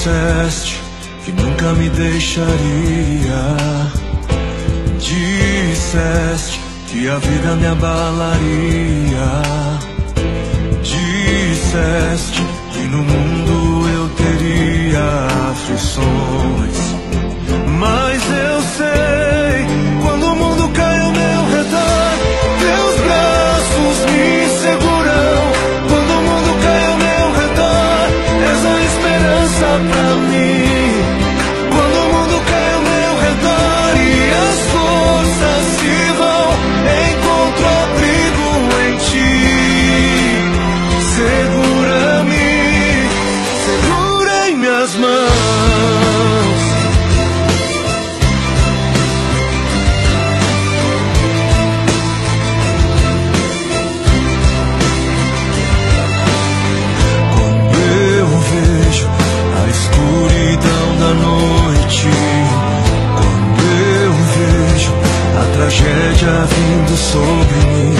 disseste que nunca me deixaria. Disseste que a vida me abalaria. Disseste que no mundo eu teria aflições. Mas eu sei, quando o mundo cai ao meu redor, teus braços me seguram. Quando o mundo cai ao meu redor, és a esperança pra mim. Quando o mundo cai ao meu redor e as forças se vão, encontro abrigo em ti. Segura-me, segura em minhas mãos. Da noite, quando eu vejo a tragédia vindo sobre mim,